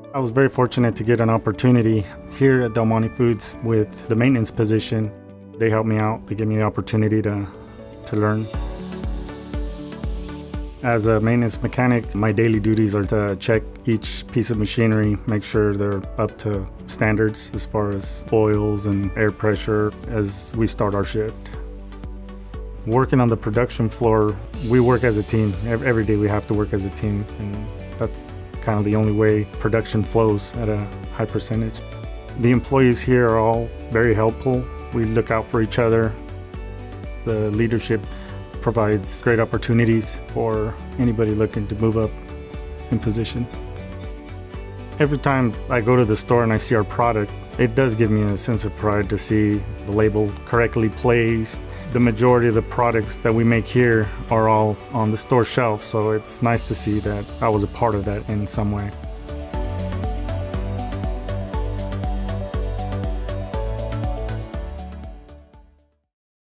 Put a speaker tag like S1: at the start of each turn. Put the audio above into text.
S1: I was very fortunate to get an opportunity here at Monte Foods with the maintenance position. They helped me out. They gave me the opportunity to learn. As a maintenance mechanic, my daily duties are to check each piece of machinery, make sure they're up to standards as far as oils and air pressure as we start our shift. Working on the production floor, we work as a team. Every day we have to work as a team, and that's kind of the only way production flows at a high percentage. The employees here are all very helpful. We look out for each other. The leadership provides great opportunities for anybody looking to move up in position. Every time I go to the store and I see our product, it does give me a sense of pride to see the label correctly placed. The majority of the products that we make here are all on the store shelf, so it's nice to see that I was a part of that in some way.